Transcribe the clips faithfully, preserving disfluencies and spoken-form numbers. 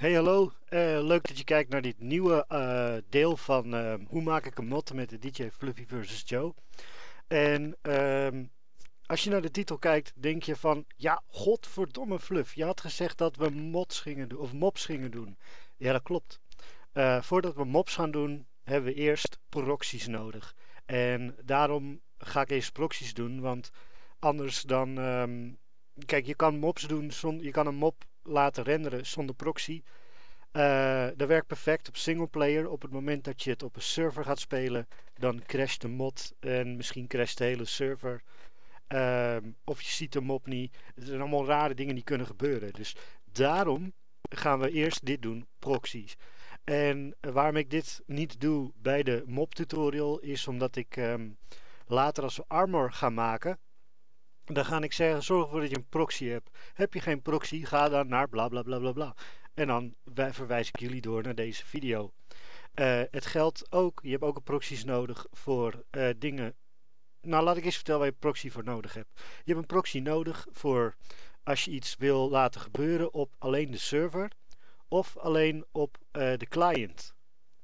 Hey hallo, Eh, leuk dat je kijkt naar dit nieuwe eh, deel van eh, hoe maak ik een mod met de D J Fluffy versus Joe. En ehm, als je naar de titel kijkt, denk je van, ja, godverdomme Fluff, je had gezegd dat we mods gingen doen, of mobs gingen doen. Ja, dat klopt. Eh, voordat we mobs gaan doen, hebben we eerst proxies nodig. En daarom ga ik eerst proxies doen, want anders dan, ehm, kijk, je kan mobs doen, zonder, je kan een mob laten renderen zonder proxy. Eh, dat werkt perfect op singleplayer. Op het moment dat je het op een server gaat spelen, dan crasht de mod en misschien crasht de hele server. Ehm, of je ziet de mob niet. Het zijn allemaal rare dingen die kunnen gebeuren. Dus daarom gaan we eerst dit doen, proxies. En eh, waarom ik dit niet doe bij de mob tutorial is omdat ik ehm, later als we armor gaan maken, dan ga ik zeggen, zorg ervoor dat je een proxy hebt. Heb je geen proxy, ga dan naar bla bla bla bla bla. En dan wij- verwijs ik jullie door naar deze video. Eh, het geldt ook, je hebt ook een proxies nodig voor eh, dingen. Nou, laat ik eens vertellen waar je proxy voor nodig hebt. Je hebt een proxy nodig voor als je iets wil laten gebeuren op alleen de server of alleen op eh, de client.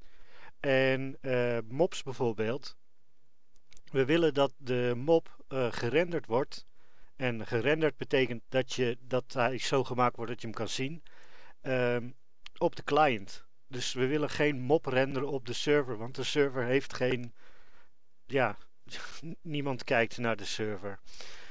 En eh, mobs bijvoorbeeld. We willen dat de mob eh, gerenderd wordt. En gerenderd betekent dat, je, dat hij zo gemaakt wordt dat je hem kan zien. ehm, op de client. Dus we willen geen mop renderen op de server, want de server heeft geen. Ja, niemand kijkt naar de server.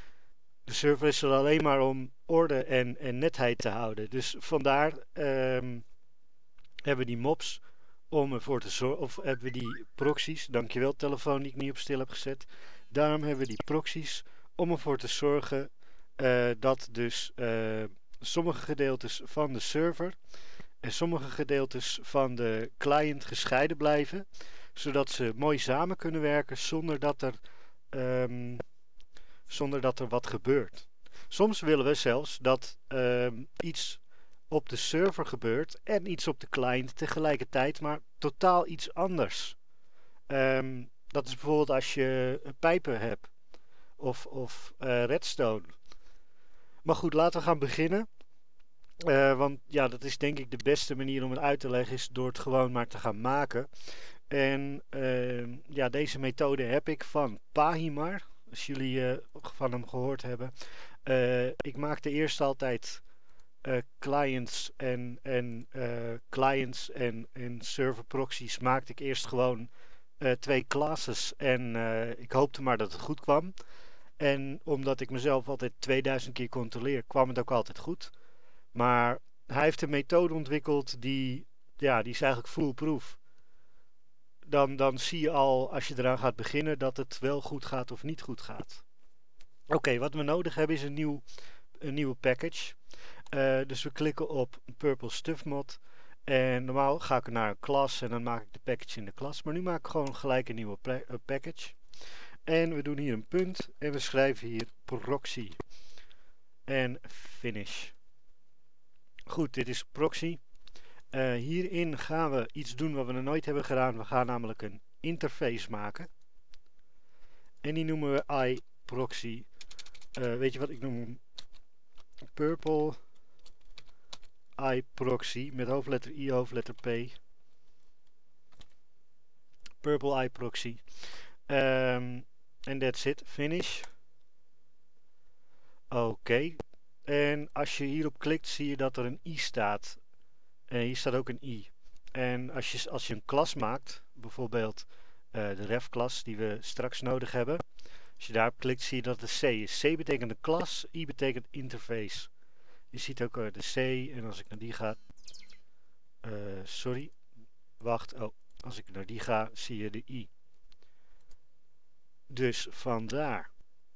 De server is er alleen maar om orde en, en netheid te houden. Dus vandaar ehm, hebben we die mobs om ervoor te zorgen. Of hebben we die proxies. Dankjewel, telefoon die ik niet op stil heb gezet. Daarom hebben we die proxies om ervoor te zorgen eh, dat dus eh, sommige gedeeltes van de server en sommige gedeeltes van de client gescheiden blijven, zodat ze mooi samen kunnen werken zonder dat er, ehm, zonder dat er wat gebeurt. Soms willen we zelfs dat ehm, iets op de server gebeurt en iets op de client tegelijkertijd, maar totaal iets anders. Ehm, dat is bijvoorbeeld als je pijpen hebt of, of eh, redstone. Maar goed, laten we gaan beginnen. Eh, want ja, dat is denk ik de beste manier om het uit te leggen, is door het gewoon maar te gaan maken. En ehm, ja, deze methode heb ik van Pahimar, als jullie eh, van hem gehoord hebben. Eh, ik maakte eerst altijd eh, clients en, en eh, clients en, en server proxies maakte ik eerst gewoon eh, twee classes en eh, ik hoopte maar dat het goed kwam. En omdat ik mezelf altijd tweeduizend keer controleer, kwam het ook altijd goed. Maar hij heeft een methode ontwikkeld die, ja, die is eigenlijk foolproof. Dan, dan zie je al als je eraan gaat beginnen dat het wel goed gaat of niet goed gaat. Oké, wat we nodig hebben is een, nieuw, een nieuwe package. Uh, dus we klikken op Purple Stuff Mod. En normaal ga ik naar een klas en dan maak ik de package in de klas. Maar nu maak ik gewoon gelijk een nieuwe uh, package. En we doen hier een punt en we schrijven hier proxy. En finish. Goed, dit is proxy. Uh, hierin gaan we iets doen wat we nog nooit hebben gedaan. We gaan namelijk een interface maken. En die noemen we iProxy. Uh, weet je wat, ik noem hem Purple iProxy met hoofdletter I, hoofdletter P. Purple iProxy. Um, en that's it. Finish. Oké. Okay. En als je hierop klikt zie je dat er een I staat. En hier staat ook een I. En als je, als je een klas maakt, bijvoorbeeld uh, de ref-klas die we straks nodig hebben. Als je daarop klikt zie je dat het C is. C betekent een klas, I betekent interface. Je ziet ook uh, de C en als ik naar die ga... Uh, sorry. Wacht. Oh, als ik naar die ga zie je de I. Dus vandaar.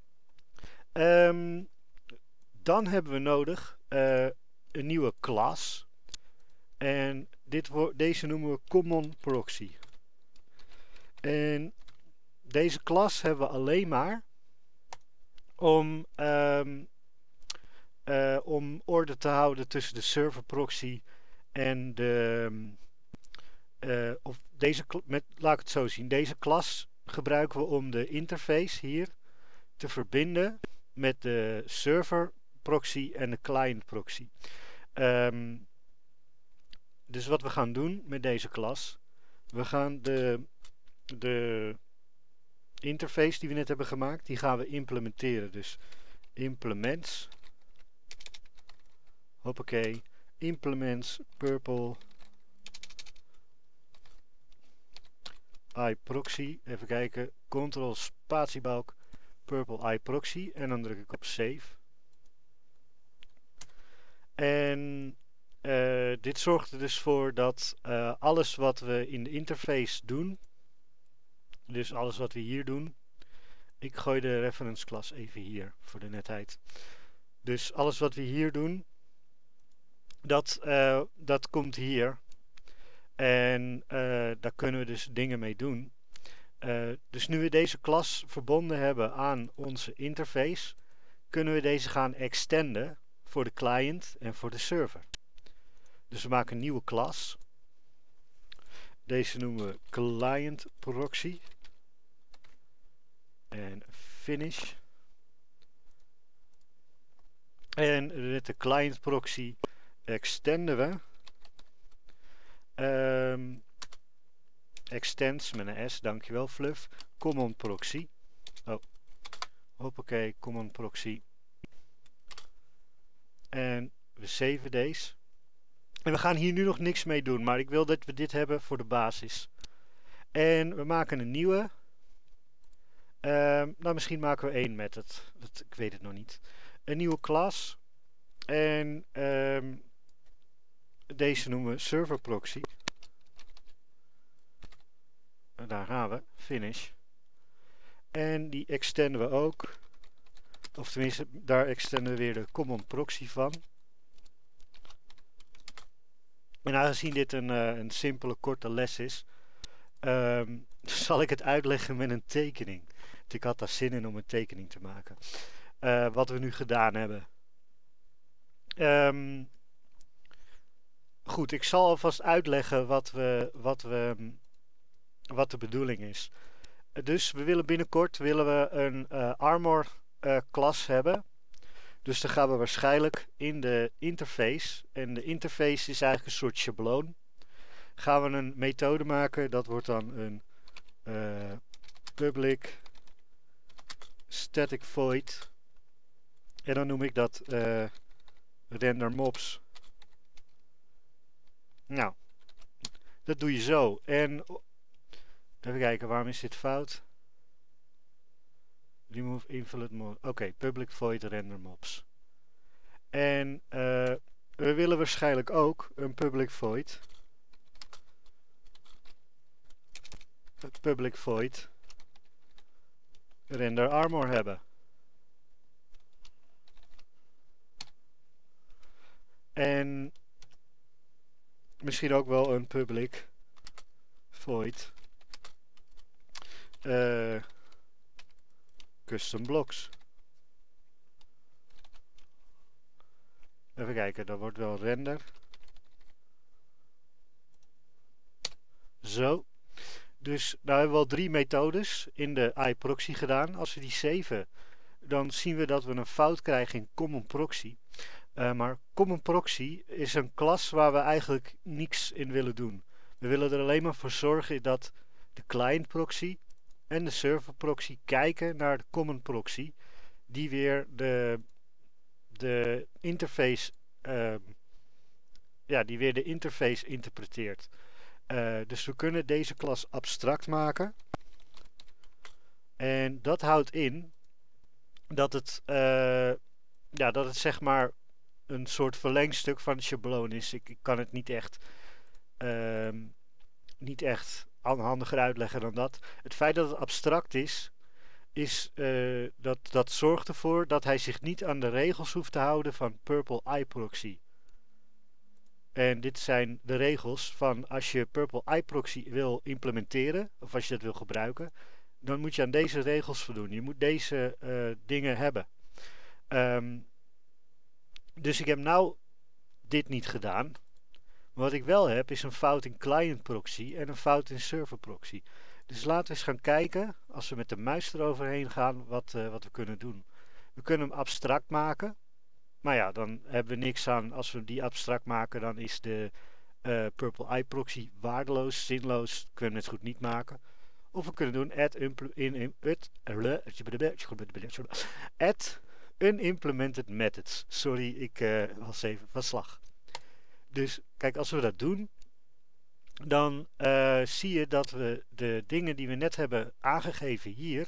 Um, dan hebben we nodig uh, een nieuwe klas. En dit deze noemen we Common Proxy. En deze klas hebben we alleen maar om, um, uh, om orde te houden tussen de server proxy en de... Uh, of deze, met, laat ik het zo zien. Deze klas gebruiken we om de interface hier te verbinden met de server proxy en de client proxy. Um, dus wat we gaan doen met deze klas, we gaan de, de interface die we net hebben gemaakt, die gaan we implementeren. Dus implements, hoppakee, implements purple iProxy, even kijken, control spatiebalk purple iProxy en dan druk ik op save. En uh, dit zorgt er dus voor dat uh, alles wat we in de interface doen, dus alles wat we hier doen, ik gooi de reference klas even hier voor de netheid. Dus alles wat we hier doen, dat, uh, dat komt hier. En uh, daar kunnen we dus dingen mee doen. Uh, dus nu we deze klas verbonden hebben aan onze interface, kunnen we deze gaan extenden voor de client en voor de server. Dus we maken een nieuwe klas. Deze noemen we client proxy. En finish. En met de client proxy extenden we. Um, extends met een S, dankjewel Fluff. Common proxy. Oh, hoppakee, common proxy. En we saven deze. En we gaan hier nu nog niks mee doen, maar ik wil dat we dit hebben voor de basis. En we maken een nieuwe. Um, nou, misschien maken we één met het. Dat, ik weet het nog niet. Een nieuwe klas. En um, deze noemen we server proxy. En daar gaan we. Finish. En die extenden we ook. Of tenminste, daar extenden we weer de common proxy van. En aangezien dit een, uh, een simpele, korte les is, um, zal ik het uitleggen met een tekening. Want ik had daar zin in om een tekening te maken. Uh, wat we nu gedaan hebben. Um, goed, ik zal alvast uitleggen wat, we, wat, we, wat de bedoeling is. Dus we willen binnenkort willen we een uh, armor uh, klas hebben. Dus dan gaan we waarschijnlijk in de interface, en de interface is eigenlijk een soort schabloon, gaan we een methode maken, dat wordt dan een uh, public static void, en dan noem ik dat uh, render mobs. Nou, dat doe je zo. En even kijken, waarom is dit fout? Remove invalid mode. Oké, okay, public void render mobs. En uh, we willen waarschijnlijk ook een public void. Een public void render armor hebben. En misschien ook wel een public void uh, custom blocks. Even kijken, dat wordt wel render. Zo. Dus nou hebben we al drie methodes in de iProxy gedaan. Als we die saven, dan zien we dat we een fout krijgen in common proxy. Uh, maar common proxy is een klas waar we eigenlijk niks in willen doen. We willen er alleen maar voor zorgen dat de client proxy en de server proxy kijken naar de common proxy, die weer de, de interface uh, ja, die weer de interface interpreteert. Uh, dus we kunnen deze klas abstract maken. En dat houdt in dat het, uh, ja, dat het zeg maar een soort verlengstuk van het schabloon is. Ik, ik kan het niet echt, uh, niet echt handiger uitleggen dan dat. Het feit dat het abstract is, is uh, dat, dat zorgt ervoor dat hij zich niet aan de regels hoeft te houden van Purple iProxy. En dit zijn de regels van als je Purple iProxy wil implementeren, of als je dat wil gebruiken, dan moet je aan deze regels voldoen. Je moet deze uh, dingen hebben. Um, dus ik heb nou dit niet gedaan. Maar wat ik wel heb is een fout in client proxy en een fout in server proxy. Dus laten we eens gaan kijken, als we met de muis eroverheen gaan, wat, uh, wat we kunnen doen. We kunnen hem abstract maken. Maar ja, dan hebben we niks aan. Als we die abstract maken, dan is de uh, Purple I proxy waardeloos, zinloos, kunnen we het goed niet maken. Of we kunnen doen add, in, in, it, add unimplemented methods. Sorry, ik uh, was even van slag. Dus kijk, als we dat doen, dan uh, zie je dat we de dingen die we net hebben aangegeven hier,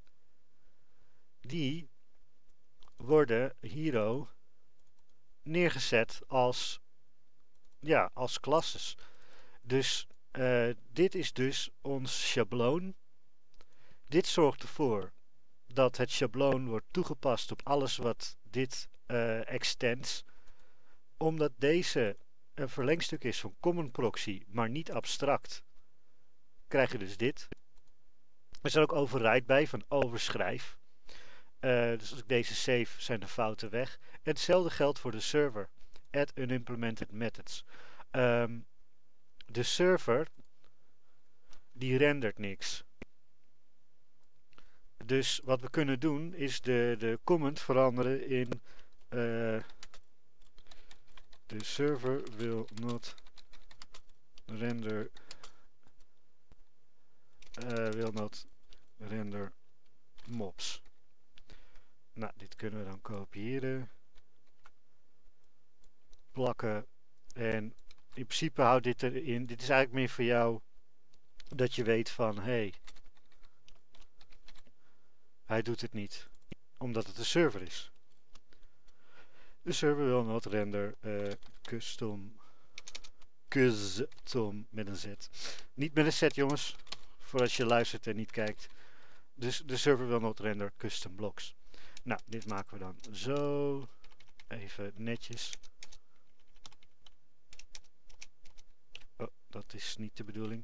die worden hier neergezet als, ja, als klasses. Dus uh, dit is dus ons schabloon. Dit zorgt ervoor dat het schabloon wordt toegepast op alles wat dit uh, extends. Omdat deze een verlengstuk is van common proxy, maar niet abstract, krijg je dus dit. Er staat ook override bij van overschrijf. Uh, dus als ik deze save, zijn de fouten weg. En hetzelfde geldt voor de server. Add unimplemented methods. Um, de server, die rendert niks. Dus wat we kunnen doen, is de, de comment veranderen in... Uh, the server will not render... Uh, will not render mobs. Nou, dit kunnen we dan kopiëren, plakken en in principe houdt dit erin. Dit is eigenlijk meer voor jou dat je weet van, hé, hey, hij doet het niet, omdat het een server is. De server wil not render uh, custom, custom met een z. Niet met een z, jongens, voor als je luistert en niet kijkt. Dus de server wil not render custom blocks. Nou, dit maken we dan zo. Even netjes. Oh, dat is niet de bedoeling.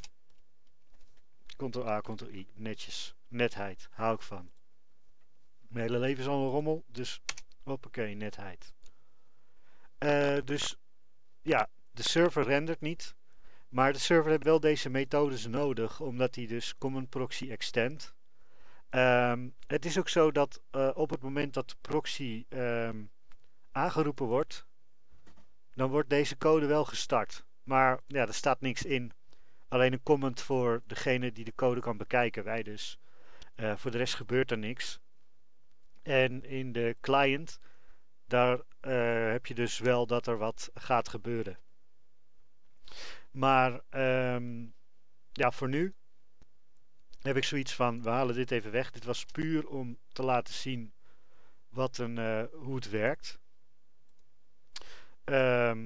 Ctrl A, Ctrl I. Netjes. Netheid. Hou ik van. Mijn hele leven is al een rommel. Dus, hoppakee, netheid. Uh, dus, ja, de server rendert niet. Maar de server heeft wel deze methodes nodig. Omdat hij dus common proxy extend. Um, het is ook zo dat uh, op het moment dat de proxy um, aangeroepen wordt, dan wordt deze code wel gestart. Maar ja, er staat niks in. Alleen een comment voor degene die de code kan bekijken, wij dus. Uh, voor de rest gebeurt er niks. En in de client, daar uh, heb je dus wel dat er wat gaat gebeuren. Maar um, ja, voor nu heb ik zoiets van, we halen dit even weg. Dit was puur om te laten zien wat een, uh, hoe het werkt. Um,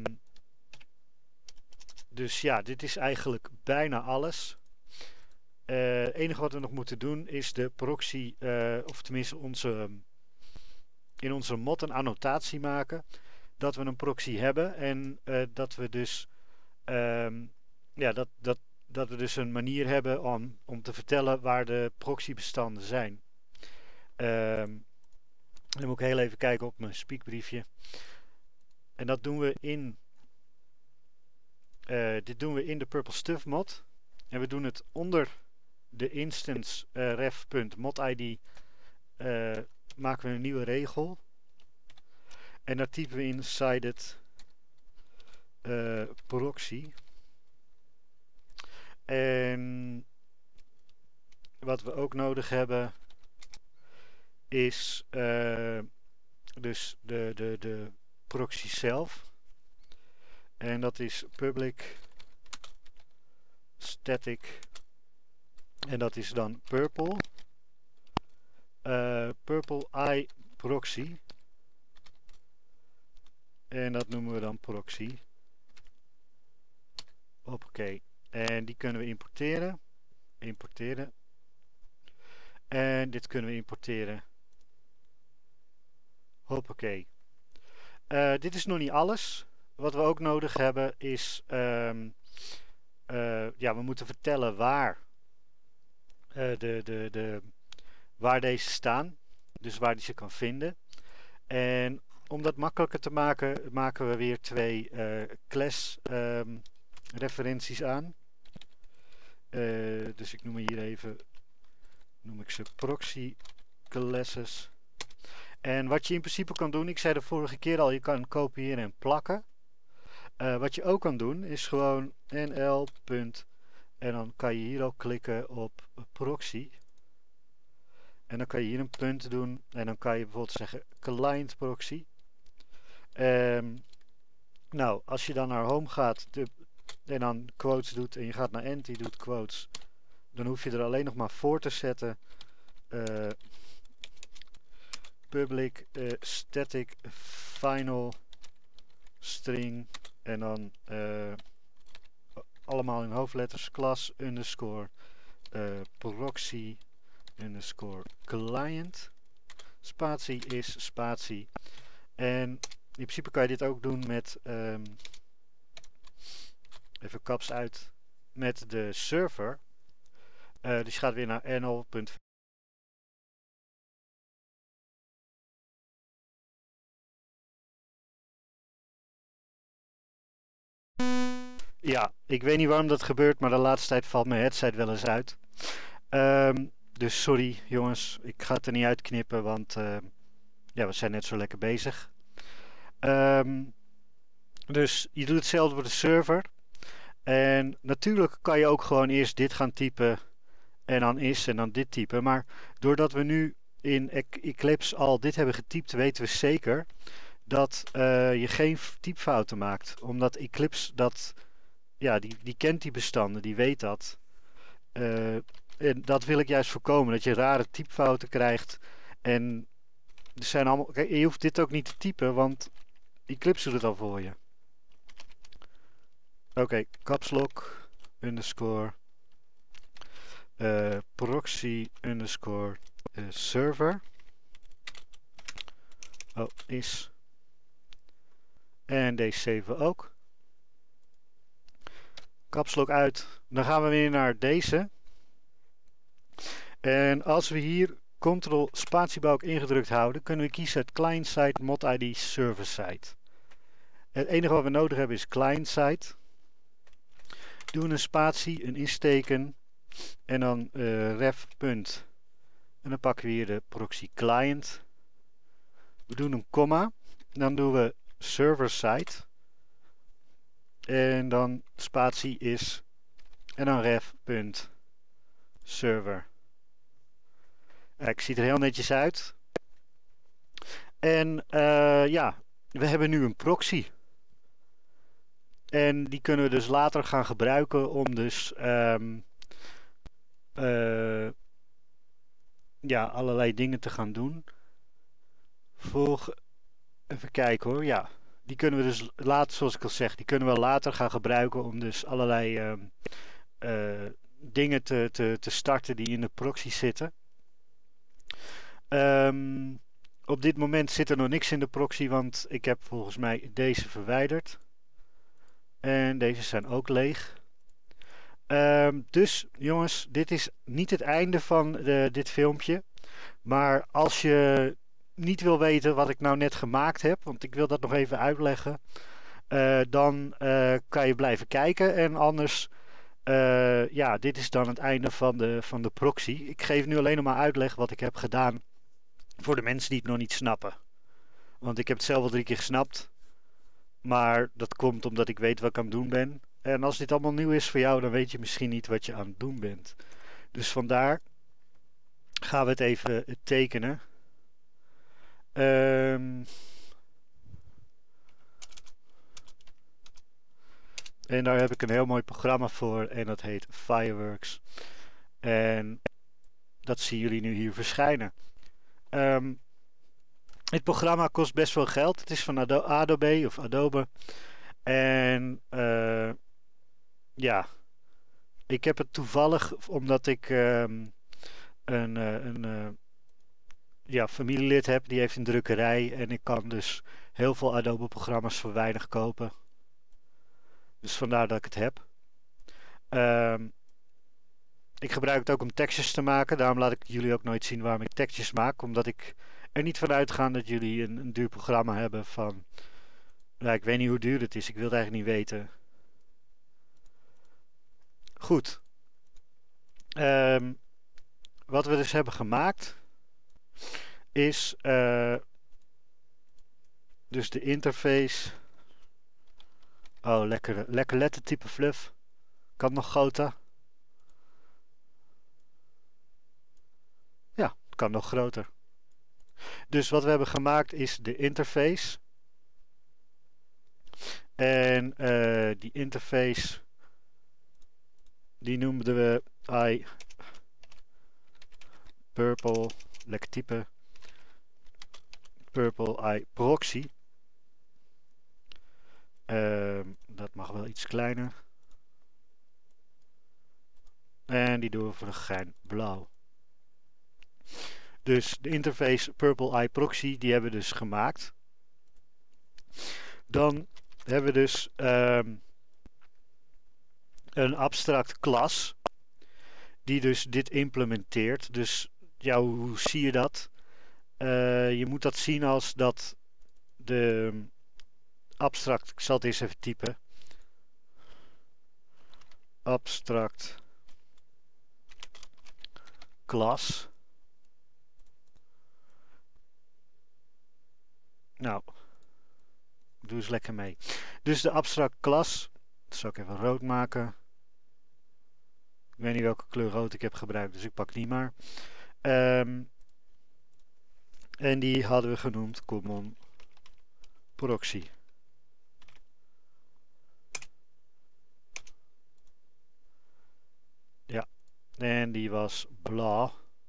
dus ja, dit is eigenlijk bijna alles. Het uh, enige wat we nog moeten doen is de proxy, uh, of tenminste onze, in onze mod een annotatie maken. Dat we een proxy hebben en uh, dat we dus, um, ja, dat, dat, dat we dus een manier hebben om, om te vertellen waar de proxybestanden zijn. Um, dan moet ik heel even kijken op mijn speakbriefje. En dat doen we in, uh, dit doen we in de Purple Stuff mod. En we doen het onder de instance uh, ref.modid uh, maken we een nieuwe regel. En daar typen we in sided uh, proxy. En wat we ook nodig hebben is uh, dus de, de, de proxy zelf. En dat is public static. En dat is dan purple. Uh, purple I proxy. En dat noemen we dan proxy. Hoppakee. En die kunnen we importeren. Importeren. En dit kunnen we importeren. Hoppakee. Uh, dit is nog niet alles. Wat we ook nodig hebben is... Um, uh, ja, we moeten vertellen waar, uh, de, de, de, waar deze staan. Dus waar die ze kan vinden. En om dat makkelijker te maken, maken we weer twee uh, class um, referenties aan. Uh, dus ik noem hier even, noem ik ze proxy classes. En wat je in principe kan doen, ik zei de vorige keer al, je kan kopiëren en plakken. Uh, wat je ook kan doen is gewoon nl. En dan kan je hier ook klikken op proxy. En dan kan je hier een punt doen. En dan kan je bijvoorbeeld zeggen client proxy. Um, nou, als je dan naar home gaat de, en dan quotes doet en je gaat naar end, die doet quotes. Dan hoef je er alleen nog maar voor te zetten. Uh, public uh, static final string. En dan uh, allemaal in hoofdletters. Class underscore uh, proxy underscore client. Spatie is spatie. En in principe kan je dit ook doen met um, even caps uit met de server. Uh, dus je gaat weer naar nl. Ja, ik weet niet waarom dat gebeurt, maar de laatste tijd valt mijn headset wel eens uit. Um, dus sorry jongens, ik ga het er niet uitknippen, want uh, ja, we zijn net zo lekker bezig. Um, dus je doet hetzelfde voor de server. En natuurlijk kan je ook gewoon eerst dit gaan typen en dan is en dan dit typen. Maar doordat we nu in Eclipse al dit hebben getypt, weten we zeker dat uh, je geen typfouten maakt. Omdat Eclipse dat, ja, die, die kent die bestanden, die weet dat. Uh, en dat wil ik juist voorkomen, dat je rare typfouten krijgt. En er zijn allemaal, kijk, je hoeft dit ook niet te typen, want Eclipse doet het al voor je. Oké, okay, caps lock underscore uh, proxy underscore uh, server. Oh, is. En deze zeven ook. Caps lock uit. Dan gaan we weer naar deze. En als we hier Ctrl spatiebalk ingedrukt houden, kunnen we kiezen het client side mod I D server side. Het enige wat we nodig hebben is client side. Doen een spatie, een insteken en dan uh, ref punt. En dan pakken we hier de proxy client. We doen een komma. Dan doen we server side. En dan spatie is. En dan ref punt server. Kijk, ziet er heel netjes uit. En uh, ja, we hebben nu een proxy. En die kunnen we dus later gaan gebruiken om dus um, uh, ja, allerlei dingen te gaan doen. Volg, even kijken hoor, ja. Die kunnen we dus later, zoals ik al zeg, die kunnen we later gaan gebruiken om dus allerlei um, uh, dingen te, te, te starten die in de proxy zitten. Um, op dit moment zit er nog niks in de proxy, want ik heb volgens mij deze verwijderd. En deze zijn ook leeg. Um, dus jongens, dit is niet het einde van de, dit filmpje. Maar als je niet wil weten wat ik nou net gemaakt heb, want ik wil dat nog even uitleggen. Uh, dan uh, kan je blijven kijken. En anders, uh, ja, dit is dan het einde van de, van de proxy. Ik geef nu alleen nog maar uitleg wat ik heb gedaan. Voor de mensen die het nog niet snappen. Want ik heb het zelf al drie keer gesnapt. Maar dat komt omdat ik weet wat ik aan het doen ben. En als dit allemaal nieuw is voor jou, dan weet je misschien niet wat je aan het doen bent. Dus vandaar gaan we het even tekenen. Um, en daar heb ik een heel mooi programma voor. En dat heet Fireworks. En dat zien jullie nu hier verschijnen. Um, het programma kost best wel geld. Het is van Ado Adobe of Adobe. En uh, ja, ik heb het toevallig omdat ik um, een, uh, een uh, ja, familielid heb die heeft een drukkerij. En ik kan dus heel veel Adobe programma's voor weinig kopen. Dus vandaar dat ik het heb. Um, ik gebruik het ook om tekstjes te maken. Daarom laat ik jullie ook nooit zien waarom ik tekstjes maak. Omdat ik er niet van uitga dat jullie een, een duur programma hebben van... Nou, ik weet niet hoe duur het is. Ik wil het eigenlijk niet weten. Goed. Um, wat we dus hebben gemaakt... is... Uh, dus de interface... Oh, lekker, lekker lettertype fluff. Kan nog groter. Ja, het kan nog groter. Dus wat we hebben gemaakt is de interface. En uh, die interface, die noemden we I purple, lekker type, purple I proxy. Uh, dat mag wel iets kleiner. En die doen we voor de gein blauw. Dus de interface Purple I Proxy, die hebben we dus gemaakt. Dan hebben we dus um, een abstract klas die dus dit implementeert. Dus ja, hoe zie je dat? Uh, je moet dat zien als dat de abstract, ik zal het eens even typen. Abstract klas. Nou, doe eens lekker mee. Dus de abstract klas, dat zal ik even rood maken. Ik weet niet welke kleur rood ik heb gebruikt, dus ik pak die maar. Um, en die hadden we genoemd common proxy. Ja, en die was blauw.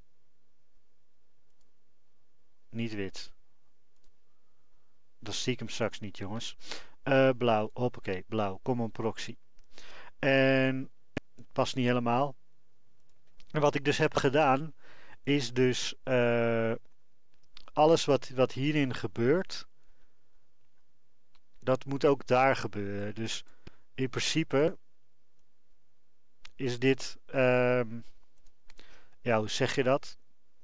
Niet wit. Dat zie ik hem straks niet, jongens. Uh, blauw, hoppakee, blauw, common proxy. En het past niet helemaal. En wat ik dus heb gedaan, is dus uh, alles wat, wat hierin gebeurt, dat moet ook daar gebeuren. Dus in principe is dit, um, ja, hoe zeg je dat?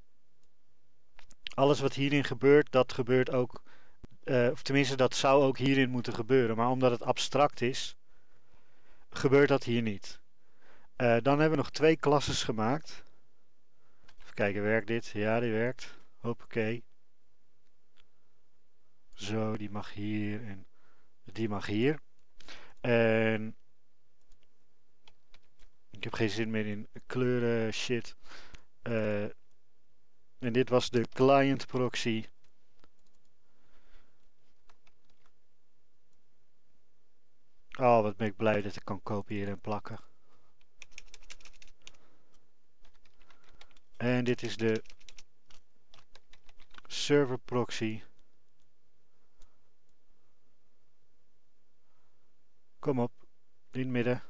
Alles wat hierin gebeurt, dat gebeurt ook, uh, of tenminste dat zou ook hierin moeten gebeuren. Maar omdat het abstract is, gebeurt dat hier niet. Uh, dan hebben we nog twee klasses gemaakt. Even kijken, werkt dit? Ja, die werkt. Hoppakee. Zo, die mag hier en die mag hier. En ik heb geen zin meer in kleuren shit. Uh, en dit was de client proxy. Oh, wat ben ik blij dat ik kan kopiëren en plakken. En dit is de server proxy. Kom op, in het midden.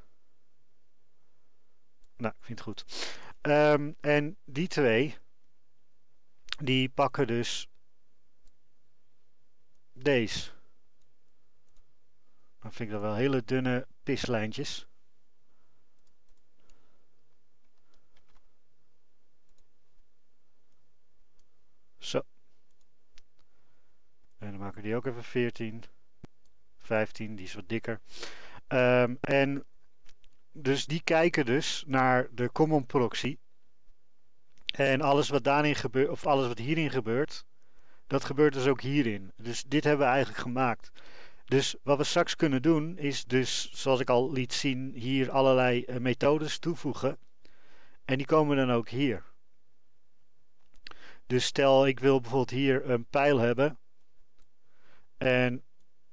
Nou, ik vind het goed. Um, en die twee, die pakken dus deze. Dan vind ik dat wel hele dunne pislijntjes. Zo. En dan maken we die ook even veertien. vijftien, die is wat dikker. Um, en dus die kijken dus naar de common proxy. En alles wat daarin gebeurt, of alles wat hierin gebeurt, dat gebeurt dus ook hierin. Dus dit hebben we eigenlijk gemaakt. Dus wat we straks kunnen doen is dus, zoals ik al liet zien, hier allerlei uh, methodes toevoegen. En die komen dan ook hier. Dus stel ik wil bijvoorbeeld hier een pijl hebben. En,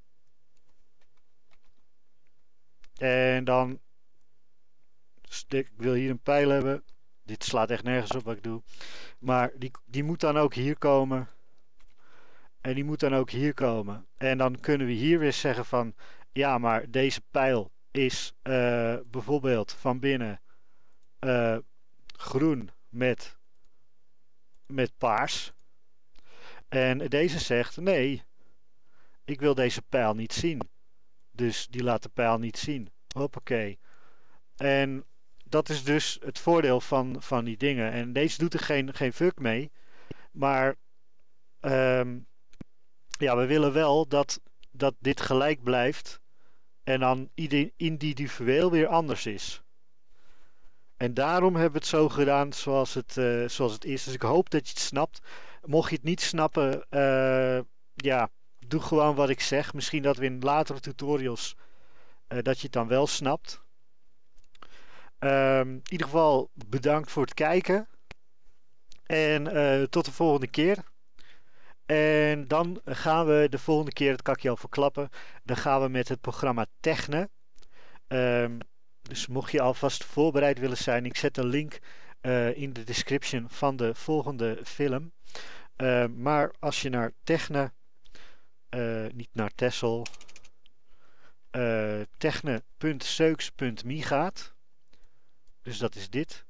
en dan, ik wil hier een pijl hebben. Dit slaat echt nergens op wat ik doe. Maar die, die moet dan ook hier komen. En die moet dan ook hier komen. En dan kunnen we hier weer zeggen van, ja, maar deze pijl is uh, bijvoorbeeld van binnen uh, groen met, met paars. En deze zegt, nee, ik wil deze pijl niet zien. Dus die laat de pijl niet zien. Hoppakee. En dat is dus het voordeel van, van die dingen. En deze doet er geen, geen fuck mee. Maar um, ja, we willen wel dat, dat dit gelijk blijft. En dan individueel weer anders is. En daarom hebben we het zo gedaan zoals het, uh, zoals het is. Dus ik hoop dat je het snapt. Mocht je het niet snappen, uh, ja, doe gewoon wat ik zeg. Misschien dat we in latere tutorials uh, dat je het dan wel snapt. Um, in ieder geval bedankt voor het kijken. En uh, tot de volgende keer. En dan gaan we de volgende keer, dat kan ik je al verklappen, dan gaan we met het programma Techne. Um, dus mocht je alvast voorbereid willen zijn, ik zet een link uh, in de description van de volgende film. Uh, maar als je naar Techne, uh, niet naar Texel, uh, techne punt seux punt me gaat, dus dat is dit,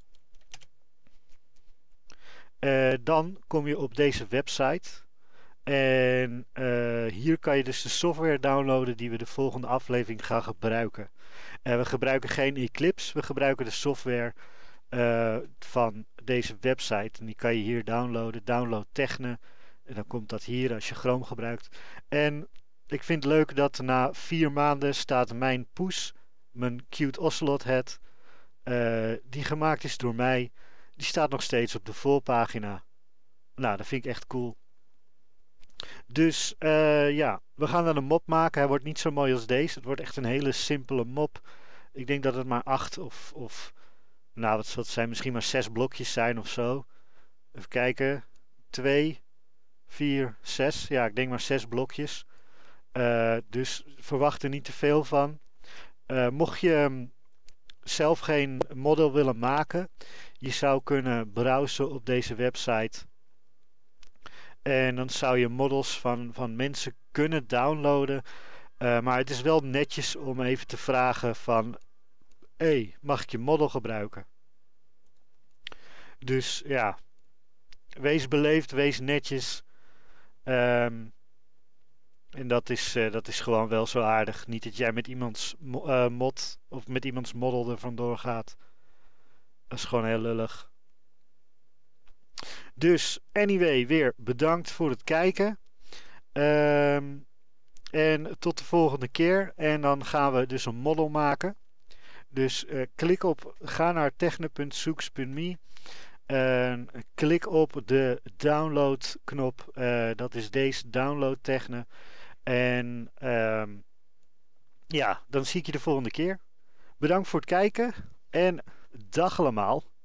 uh, dan kom je op deze website. En uh, hier kan je dus de software downloaden die we de volgende aflevering gaan gebruiken. En we gebruiken geen Eclipse, we gebruiken de software uh, van deze website. En die kan je hier downloaden, download Techne. En dan komt dat hier als je Chrome gebruikt. En ik vind het leuk dat na vier maanden staat mijn poes, mijn cute ocelot head, uh, die gemaakt is door mij, die staat nog steeds op de voorpagina. Nou, dat vind ik echt cool. Dus uh, ja, we gaan dan een mop maken. Hij wordt niet zo mooi als deze. Het wordt echt een hele simpele mop. Ik denk dat het maar acht of, of nou wat zal het zijn, misschien maar zes blokjes zijn of zo. Even kijken. Twee, vier, zes. Ja, ik denk maar zes blokjes. Uh, dus verwacht er niet te veel van. Uh, mocht je um, zelf geen model willen maken, je zou kunnen browsen op deze website. En dan zou je models van, van mensen kunnen downloaden. Uh, maar het is wel netjes om even te vragen van, hé, hey, mag ik je model gebruiken? Dus ja, wees beleefd, wees netjes. Um, en dat is, uh, dat is gewoon wel zo aardig. Niet dat jij met iemands uh, mod of met iemands model er vandoor gaat. Dat is gewoon heel lullig. Dus, anyway, weer bedankt voor het kijken. Um, en tot de volgende keer. En dan gaan we dus een model maken. Dus uh, klik op, ga naar techne punt seux punt me. En klik op de download knop. Uh, dat is deze download Techne. En um, ja, dan zie ik je de volgende keer. Bedankt voor het kijken. En dag allemaal.